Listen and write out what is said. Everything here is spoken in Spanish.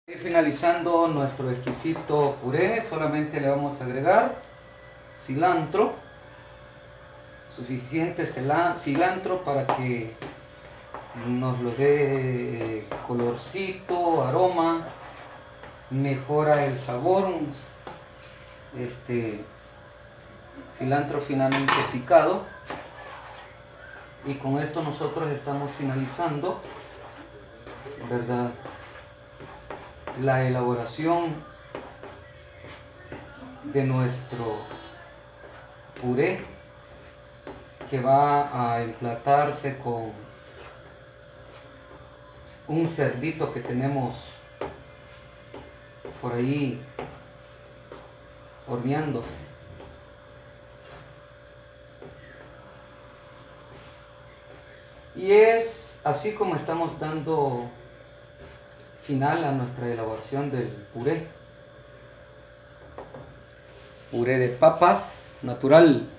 Finalizando nuestro exquisito puré, solamente le vamos a agregar cilantro, suficiente cilantro para que nos lo dé colorcito, aroma, mejora el sabor. Cilantro finamente picado, y con esto nosotros estamos finalizando, ¿verdad?, la elaboración de nuestro puré, que va a emplatarse con un cerdito que tenemos por ahí horneándose. Y es así como estamos dando final a nuestra elaboración del puré. Puré de papas natural.